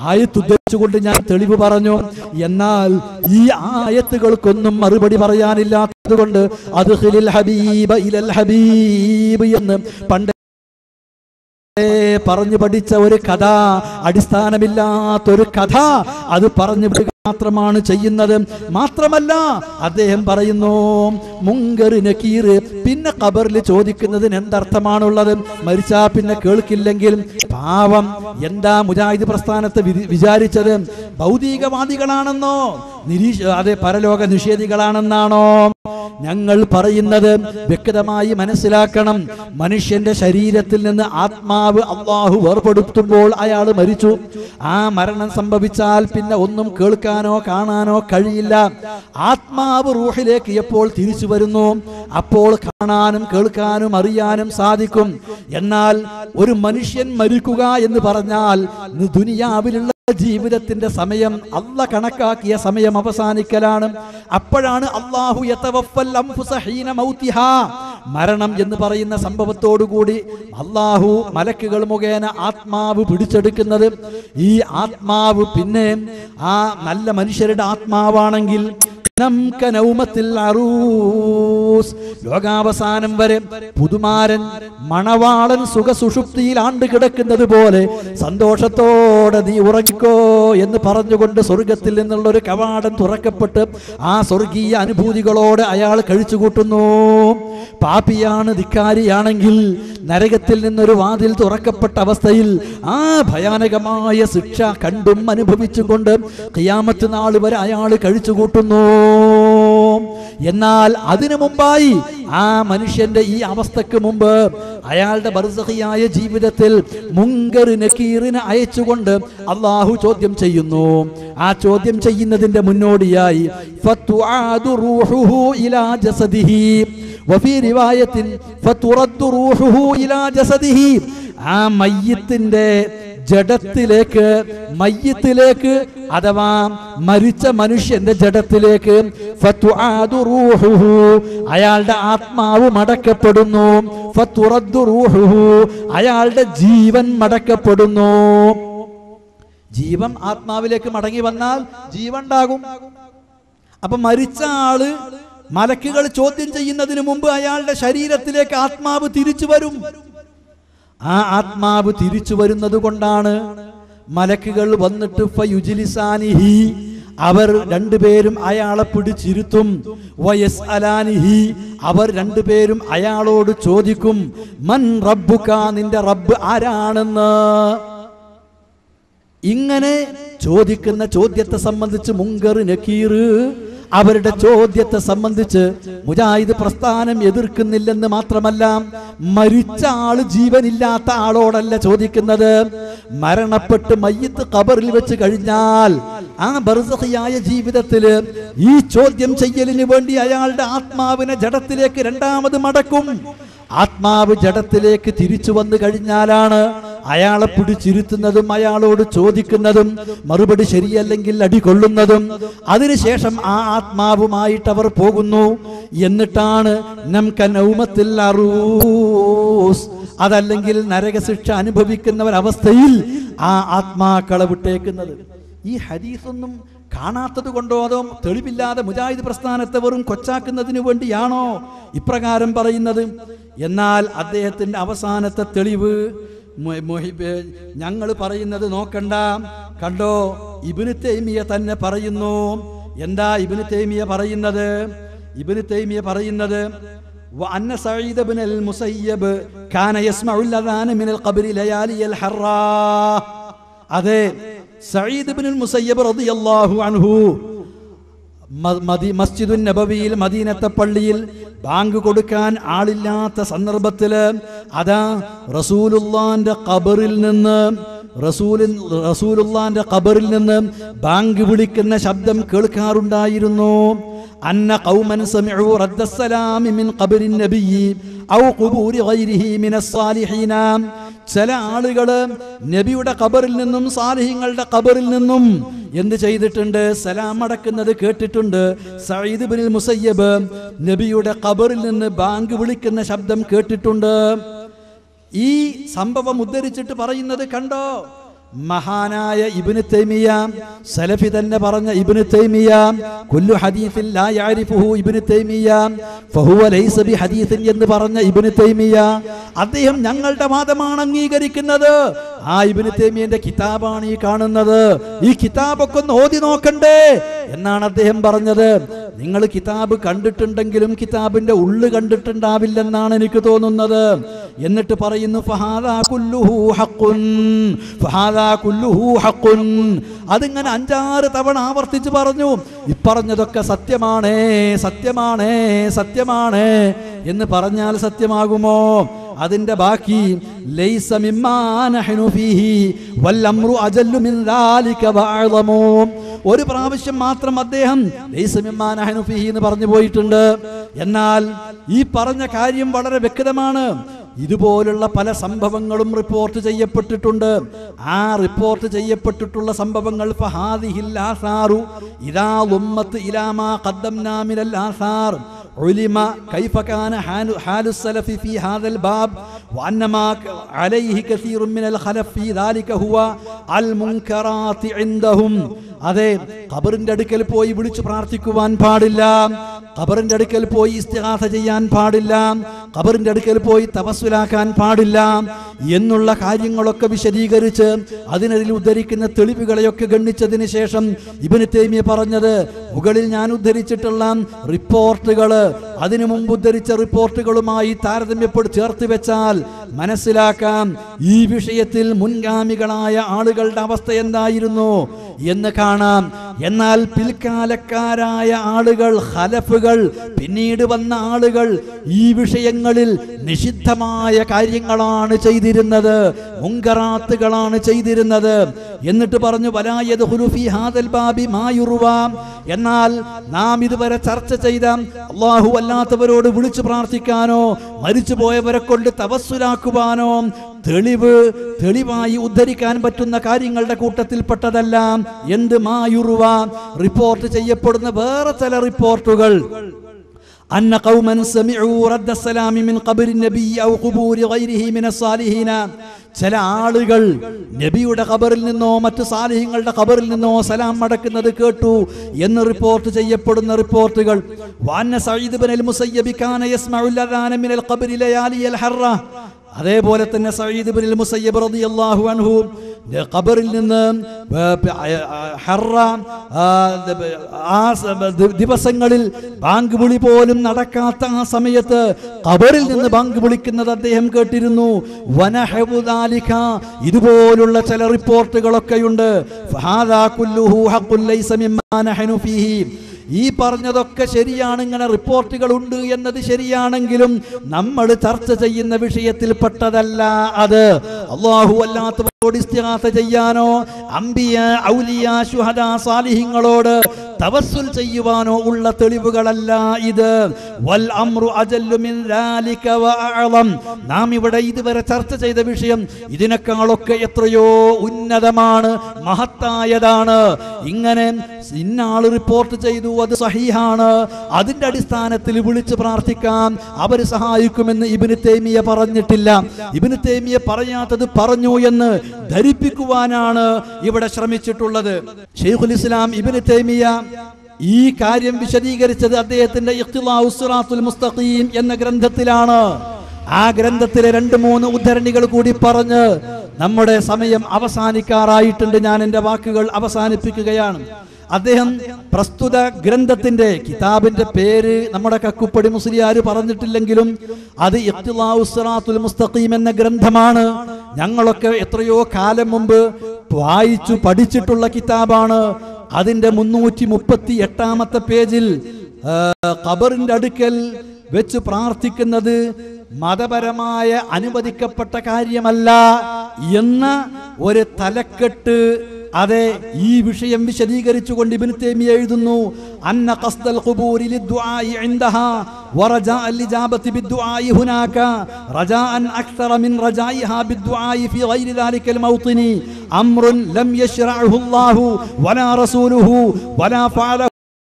ആയത്ത് ഉദ്ധരിച്ചുകൊണ്ട് ഞാൻ തെളിവ് പറഞ്ഞു. എന്നാൽ ഈ ആയത്തുകൾക്കൊന്നും മറുപടി പറയാനില്ലാത്തത് കൊണ്ട് അദ്ഖിലിൽ ഹബീബ ഇലൽ ഹബീബ് എന്ന് പണ്ട് പറഞ്ഞു പഠിച്ച ഒരു കഥ, അടിസ്ഥാനമില്ലാത്തൊരു കഥ, അത് പറഞ്ഞു മാത്രമാണ് ചെയ്യുന്നത്. മാത്രമല്ല അദ്ദേഹം പറയുന്നു മുങ്കർ നകീർ, പിന്നെ ഖബറിൽ ചോദിക്കുന്നതിന് എന്തർത്ഥമാണുള്ളത്? മരിച്ചാ പിന്നെ കേൾക്കില്ലെങ്കിൽ പാവം എന്താ മുജാഹിദ് പ്രസ്ഥാനത്തെ വിചാരിച്ചത്? ഭൗതികവാദികളാണെന്നോ അതെ പരലോക നിഷേധികളാണെന്നാണോ? ഞങ്ങൾ പറയുന്നത് വ്യക്തമായി മനസ്സിലാക്കണം. മനുഷ്യന്റെ ശരീരത്തിൽ നിന്ന് ആത്മാവ് അള്ളാഹു വേർപെടുത്തുമ്പോൾ അയാൾ മരിച്ചു. ആ മരണം സംഭവിച്ചാൽ പിന്നെ ഒന്നും കേൾക്കാനോ കാണാനോ കഴിയില്ല. ആത്മാവ് റൂഹിലേക്ക് എപ്പോൾ തിരിച്ചു വരുന്നു അപ്പോൾ കാണാനും കേൾക്കാനും അറിയാനും സാധിക്കും. എന്നാൽ ഒരു മനുഷ്യൻ മരിക്കുക എന്ന് പറഞ്ഞാൽ ദുനിയാവിലുള്ള ജീവിതത്തിന്റെ സമയം അല്ലാഹ് കണക്കാക്കിയ സമയം അവസാനിക്കലാണ്. അപ്പോഴാണ് അല്ലാഹു യതവഫൽ അൻഫുസ ഹീന മൗതിഹാ, മരണം എന്ന് പറയുന്ന സംഭവത്തോടുകൂടി അല്ലാഹു മലക്കുകൾ മുഖേന ആത്മാവ് പിടിച്ചെടുക്കുന്നത്. ഈ ആത്മാവ് പിന്നെ ആ നല്ല മനുഷ്യരുടെ ആത്മാവാണെങ്കിൽ ലോകാവസാനം വരെ പുതുമാരൻ മണവാളൻ സുഖസുഷുപ്തിയിൽ ആണ്ട് കിടക്കുന്നത് പോലെ സന്തോഷത്തോടെ നീ ഉറങ്ങിക്കോ എന്ന് പറഞ്ഞുകൊണ്ട് സ്വർഗത്തിൽ നിന്നുള്ള ഒരു കവാടം തുറക്കപ്പെട്ട് ആ സ്വർഗീയ അനുഭൂതികളോടെ അയാൾ കഴിച്ചുകൂട്ടുന്നു. പാപിയാണ്, ധിക്കാരിയാണെങ്കിൽ നരകത്തിൽ നിന്നൊരു വാതിൽ തുറക്കപ്പെട്ട അവസ്ഥയിൽ ആ ഭയാനകമായ ശിക്ഷ കണ്ടും അനുഭവിച്ചും കൊണ്ട് ഖിയാമത്ത് നാൾ വരെ അയാൾ കഴിച്ചുകൂട്ടുന്നു. എന്നാൽ അതിനു മുമ്പായി ആ മനുഷ്യന്റെ ഈ അവസ്ഥക്ക് മുമ്പ് അയാളുടെ ബർസഖിയായ ജീവിതത്തിൽ മുങ്കർ നകീറിനെ അയച്ചുകൊണ്ട് അള്ളാഹു ചോദ്യം ചെയ്യുന്നു. ആ ചോദ്യം ചെയ്യുന്നതിന്റെ മുന്നോടിയായി ഫതുആദു റൂഹുഹു ഇലാ ജസദിഹി വഫീ റിവായത്തിൻ ഫതുറദ്ദു റൂഹുഹു ഇലാ ജസദിഹി, ആ മയ്യിത്തിന്റെ ജഡത്തിലേക്ക്, മയ്യിത്തിലേക്ക് അഥവാ മരിച്ച മനുഷ്യന്റെ ജഡത്തിലേക്ക് ഫതുആദു റൂഹുഹു, അയാളുടെ ആത്മാവ് മടക്കപ്പെടുന്നു. ഫതുറദ്ദു റൂഹുഹു, അയാളുടെ ജീവൻ മടക്കപ്പെടുന്നു. ജീവൻ ആത്മാവിലേക്ക് മടങ്ങി വന്നാൽ ജീവൻ ഉണ്ടാകും. അപ്പൊ മരിച്ച ആള് മലക്കുകൾ ചോദ്യം ചെയ്യുന്നതിന് മുമ്പ് അയാളുടെ ശരീരത്തിലേക്ക് ആത്മാവ് തിരിച്ചു വരും. ആ ആത്മാവ് തിരിച്ചു വരുന്നത് കൊണ്ടാണ് മലക്കുകൾ വന്നിട്ട് ഫയുജ്ലിസാനിഹി, അവർ രണ്ടുപേരും അയാളെ പിടിച്ചിരുത്തും. വയസ്അലാനിഹി, അവർ രണ്ടുപേരും അയാളോട് ചോദിക്കും മൻ റബ്ബുക, നിന്റെ റബ്ബ് ആരാണെന്ന്. ഇങ്ങനെ ചോദിക്കുന്ന ചോദ്യത്തെ സംബന്ധിച്ച് മുങ്കർ നകീർ അവരുടെ ചോദ്യത്തെ സംബന്ധിച്ച് മുജാഹിദ് പ്രസ്ഥാനം എതിർക്കുന്നില്ലെന്ന് മാത്രമല്ല, മരിച്ച ആള് ജീവനില്ലാത്ത ആളോടല്ല ചോദിക്കുന്നത്. മരണപ്പെട്ട് മയ്യിത്ത് ഖബറിൽ വെച്ച് കഴിഞ്ഞാൽ ആ ബർസഖിയായ ജീവിതത്തില് ഈ ചോദ്യം ചെയ്യലിന് വേണ്ടി അയാളുടെ ആത്മാവിനെ ജഡത്തിലേക്ക് രണ്ടാമത് മടക്കും. ആത്മാവ് ജഡത്തിലേക്ക് തിരിച്ചു വന്നു കഴിഞ്ഞാലാണ് അയാളെ പിടിച്ചിരുത്തുന്നതും അയാളോട് ചോദിക്കുന്നതും മറുപടി ശരിയല്ലെങ്കിൽ അടികൊള്ളുന്നതും. അതിനുശേഷം ആ ആത്മാവുമായിട്ട് അവർ പോകുന്നു. എന്നിട്ടാണ് നൗമത്തിൽ അറൂസ്, അതല്ലെങ്കിൽ നരകശിക്ഷ അനുഭവിക്കുന്നവരവസ്ഥയിൽ ആ ആത്മാക്കളെ വിട്ടേക്കുന്നത്. ഈ ഹദീസൊന്നും കാണാത്തത് കൊണ്ടോ അതോ തെളിവില്ലാതെ മുജാഹിദ് പ്രസ്ഥാനത്തെ വെറും കൊച്ചാക്കുന്നതിന് വേണ്ടിയാണോ ഇപ്രകാരം പറയുന്നത്? എന്നാൽ അദ്ദേഹത്തിന്റെ അവസാനത്തെ തെളിവ് ഞങ്ങൾ പറയുന്നത് നോക്കണ്ട, കണ്ടോ, ഇബ്നു തൈമിയ തന്നെ പറയുന്നു. എന്താ ഇബ്നു തൈമിയ പറയുന്നത്? ഇബ്നു തൈമിയ പറയുന്നത് വഅന്ന സഈദ് ഇബ്നുൽ മുസയ്യബ് കാന യസ്മഉൽ അദാന മിനൽ ഖബ്രി ലയാലിയൽ ഹറാ. അതെ, സഈദ് ഇബ്നുൽ മുസയ്യബ് റളിയല്ലാഹു അൻഹു മസ്ജിദുൻ നബവിയിൽ, മദീനത്തെ പള്ളിയിൽ ബാങ്ക് കൊടുക്കാൻ ആളില്ലാത്ത സന്ദർഭത്തില് അതാ റസൂലുള്ളാന്റെ ഖബറിൽ നിന്ന് ബാങ്ക് വിളിക്കുന്ന ശബ്ദം കേൾക്കാറുണ്ടായിരുന്നു. അന്ന ഖൗമൻ സമിഉ റദ്ദസ്സലാമി മിൻ ഖബറിൻ നബിയ്യി ഔ ഖുബൂരി ഗൈരിഹി മിനസ് സാലിഹീന. ചില ആളുകള് നബിയുടെ ഖബറിൽ നിന്നും സാലിഹീങ്ങളുടെ ഖബറിൽ നിന്നും എന്ത് ചെയ്തിട്ടുണ്ട്? സലാം അടക്കുന്നത് കേട്ടിട്ടുണ്ട്. സഈദ് ഇബ്നുൽ മുസയ്യബ് നബിയുടെ ഖബറിൽ നിന്ന് ബാങ്ക് വിളിക്കുന്ന ശബ്ദം കേട്ടിട്ടുണ്ട്. ഈ സംഭവം ഉദ്ധരിച്ചിട്ട് പറയുന്നത് കണ്ടോ, മഹാനായ ഇബ്നു തൈമിയ സലഫി തന്നെ പറഞ്ഞ ഇബ്നു തൈമിയ കുല്ലു ഹദീസിൻ ലാ യഅരിഫുഹു ഇബ്നു തൈമിയ ഫഹുവ ലൈസ ബിഹദീസിൻ എന്ന് പറഞ്ഞ ഇബ്നു തൈമിയ അദ്ദേഹം ഞങ്ങളുടെ വാദമാണ് അംഗീകരിക്കുന്നത്. ആ ഇബ്നു തൈമിയന്റെ കിതാബാണ് ഈ കാണുന്നത്. ഈ കിതാബൊക്കെ ഒന്ന് ഓതി നോക്കണ്ടേ എന്നാണ് അദ്ദേഹം പറഞ്ഞത്. നിങ്ങൾ കിതാബ് കണ്ടിട്ടുണ്ടെങ്കിലും കിതാബിന്റെ ഉള്ളു കണ്ടിട്ടുണ്ടാവില്ലെന്നാണ് എനിക്ക് തോന്നുന്നത്. എന്നിട്ട് പറയുന്നു ഫഹാദാ കുല്ലുഹു ഹഖ്ഖുൻ, ഫഹാദാ കുല്ലുഹു ഹഖ്ഖുൻ. അതിങ്ങനെ 5-6 തവണ ആവർത്തിച്ച് പറഞ്ഞു. ഇപ്പറഞ്ഞതൊക്കെ സത്യമാണ്, സത്യമാണ്, സത്യമാണ് എന്ന് പറഞ്ഞാൽ സത്യമാകുമോ? അതിന്റെ ബാക്കി ലൈസ മിമ്മാ നഹ്നു ഫീഹി വൽ അംറു അജല്ലു മിൻ ദാലിക വഅളമു. ഒരു പ്രാവശ്യം മാത്രം അദ്ദേഹം ലൈസ മിമ്മാ നഹ്നു ഫീഹി എന്ന് പറഞ്ഞു പോയിട്ടുണ്ട്. എന്നാൽ ഈ പറഞ്ഞ കാര്യം വളരെ വ്യക്തമാണ്. ഇതുപോലുള്ള പല സംഭവങ്ങളും റിപ്പോർട്ട് ചെയ്യപ്പെട്ടിട്ടുണ്ട്. ആ റിപ്പോർട്ട് ചെയ്യപ്പെട്ടിട്ടുള്ള സംഭവങ്ങൾ ഫഹാദിഹിൽ ആസാറു ഇദാ ളുമ്മത്ത് ഇലാ മാ ഖദ്ദംനാ മിനൽ ആസാർ علم كيف كان حال السلف في هذا الباب وأن ما عليه كثير من الخلف في ذلك هو المنكرات عندهم. അതെ, ഖബറിന്റെ അടുക്കൽ പോയി വിളിച്ചു പ്രാർത്ഥിക്കുവാൻ പാടില്ല, ഖബറിന്റെ അടുക്കൽ പോയി ഇസ്തിഗാസ ചെയ്യാൻ പാടില്ല, ഖബറിന്റെ അടുക്കൽ പോയി തവസ്സുലാക്കാൻ പാടില്ല എന്നുള്ള കാര്യങ്ങളൊക്കെ വിശദീകരിച്ച് അതിനതിൽ ഉദ്ധരിക്കുന്ന തെളിവുകളെയൊക്കെ ഗണ്ണിച്ചതിന് ശേഷം ഇബ്നു തൈമിയ പറഞ്ഞത്, മുകളിൽ ഞാൻ ഉദ്ധരിച്ചിട്ടുള്ള റിപ്പോർട്ടുകൾ അതിനു മുമ്പ് ഉദ്ധരിച്ച റിപ്പോർട്ടുകളുമായി താരതമ്യപ്പെടുത്തി ചേർത്ത് വെച്ചാൽ മനസ്സിലാക്കാം ഈ വിഷയത്തിൽ മുൻഗാമികളായ ആളുകളുടെ അവസ്ഥ എന്തായിരുന്നു എന്ന് കാണാം. എന്നാൽ പിൽക്കാലക്കാരായ ആളുകൾ, ഖലഫുകൾ, പിന്നീട് വന്ന ആളുകൾ ഈ വിഷയങ്ങളിൽ നിഷിദ്ധമായ കാര്യങ്ങളാണ് ചെയ്തിരുന്നത്, മുൻകറാത്തുകളാണ് ചെയ്തിരുന്നത്. എന്നിട്ട് പറഞ്ഞു വലാ യദ്ഖുലു ഫീ ഹാദൽ ബാബി മാ യുർവാ. എന്നാൽ നാം ഇതുവരെ ചർച്ച ചെയ്ത അല്ലാഹു അല്ലാത്തവരോട് വിളിച്ചു പ്രാർത്ഥിക്കാനോ മരിച്ചു പോയവരെ കൊണ്ട് തവസ്സുലാക്കുവാനോ തെളിവായി ഉദ്ധരിക്കാൻ പറ്റുന്ന കാര്യങ്ങളുടെ കൂട്ടത്തിൽപ്പെട്ടതല്ല. എന്ത് മായുറുവ റിപ്പോർട്ട് ചെയ്യപ്പെടുന്ന വേറെ ചില റിപ്പോർട്ടുകൾ അന്ന ഖൗമൻ സമിഉ റദ്ദസ്സലാമി മിൻ ഖബരി നബി ഔ ഖുബൂരി ഗൈരിഹി മിനസ് സാലിഹീന. ചില ആളുകൾ നബിയുടെ ഖബറിൽ നിന്നോ മറ്റു സാലിഹീങ്ങളുടെ ഖബറിൽ നിന്നോ സലാം മടക്കുന്നത് കേട്ടു എന്ന് റിപ്പോർട്ട് ചെയ്യപ്പെടുന്ന റിപ്പോർട്ടുകൾ. വഅന്ന സഈദ് ഇബ്നുൽ മുസയ്യിബ് കാന യസ്മഉൽ അദാന മിനൽ ഖബരി ലയാലിയൽ ഹർറ. അതേപോലെ തന്നെ സഈദ് ഇബ്നുൽ മുസയ്യിബ് റളിയല്ലാഹു അൻഹു ഖബറിൽ നിന്ന് ഹർറ ആ ദിവസങ്ങളിൽ ബാങ്ക് വിളി പോലും നടക്കാത്ത ആ സമയത്ത് ഖബറിൽ നിന്ന് ബാങ്ക് വിളിക്കുന്നത് അദ്ദേഹം കേട്ടിരുന്നു. വനഹബു ദാലിക, ഇതുപോലുള്ള ചില റിപ്പോർട്ടുകളൊക്കെയുണ്ട്. ഫഹാദാ കുല്ലുഹു ഹഖ്ഖുൻ ലൈസ മിമ്മാ നഹ്നു ഫീഹി. ഈ പറഞ്ഞതൊക്കെ ശരിയാണ്, ഇങ്ങനെ റിപ്പോർട്ടുകൾ ഉണ്ട് എന്നത് ശരിയാണെങ്കിലും നമ്മൾ ചർച്ച ചെയ്യുന്ന വിഷയത്തിൽപ്പെട്ടതല്ല അത്. അല്ലാഹു അല്ലാത്തവരോട് ഇസ്തിഗാസ ചെയ്യാനോ അംബിയ ഔലിയ ശുഹദ സാലിഹീങ്ങളോട് തവസ്സുൽ ചെയ്യുവാനോ ഉള്ള തെളിവുകളല്ല ഇത്. വൽ അംറു അജല്ലു മിൻ ദാലിക വഅഅളം. നാം ഇവിടെ ഇതുവരെ ചർച്ച ചെയ്ത വിഷയം ഇതിനേക്കാളൊക്കെ എത്രയോ ഉന്നതമാണ്, മഹത്തായതാണ്. ഇങ്ങനെ ഇന്നാൾ റിപ്പോർട്ട് ചെയ്തു, അത് സഹീഹാണ്, അതിന്റെ അടിസ്ഥാനത്തിൽ വിളിച്ച് പ്രാർത്ഥിക്കാം, അവർ സഹായിക്കുമെന്ന് ഇബ്നു തൈമിയ പറഞ്ഞിട്ടില്ല. ഇബ്നു തൈമിയ പറയാത്തത് പറഞ്ഞു എന്ന് ധരിപ്പിക്കുവാനാണ് ഇവിടെ ശ്രമിച്ചിട്ടുള്ളത്. ശൈഖുൽ ഇസ്ലാം ഇബ്നു തൈമിയ ഈ കാര്യം വിശദീകരിച്ചത് അദ്ദേഹത്തിന്റെ ഇഖ്തിലാഉസ് സിറാത്തുൽ മുസ്തഖീം എന്ന ഗ്രന്ഥത്തിലാണ്. ആ ഗ്രന്ഥത്തിലെ 2-3 ഉദ്ധരണികൾ കൂടി പറഞ്ഞ് നമ്മുടെ സമയം അവസാനിക്കാറായിട്ടുണ്ട്. ഞാൻ എൻ്റെ വാക്കുകൾ അവസാനിപ്പിക്കുകയാണ്. അദ്ദേഹം പ്രസ്തുത ഗ്രന്ഥത്തിന്റെ കിതാബിന്റെ പേര് നമ്മുടെ കക്കുപ്പടി മുസ്ലിയാർ പറഞ്ഞിട്ടില്ലെങ്കിലും അത് ഇഖ്തിലാഉസ് സിറാത്തുൽ മുസ്തഖീം എന്ന ഗ്രന്ഥമാണ്. ഞങ്ങളൊക്കെ എത്രയോ കാലം മുമ്പ് വായിച്ചു പഠിച്ചിട്ടുള്ള കിതാബാണ്. അതിന്റെ 338-ാമത്തെ പേജിൽ ഖബറിന്റെ അടുക്കൽ വെച്ച് പ്രാർത്ഥിക്കുന്നത് മതപരമായ അനുവദിക്കപ്പെട്ട കാര്യമല്ല എന്ന ഒരു തലക്കെട്ട്, അതെ, ഈ വിഷയം വിശദീകരിച്ചുകൊണ്ട് ഇബ്നു തൈമിയ എഴുതുന്നു, അന്ന ഖസ്ദൽ ഖുബൂരി ലിദ്ദുആഇ ഇൻദഹാ വറജാഅ ലിജാബതി ബിദ്ദുആഇ ഹുനാക റജാഅൻ അക്തറ മിൻ റജാഇഹാ ബിദ്ദുആഇ ഫി ഗൈരി ദാലികൽ മൗതിനി അംറുൻ ലം യശ്റഅഹു അല്ലാഹു വലാ റസൂലുഹു വലാ ഫഅല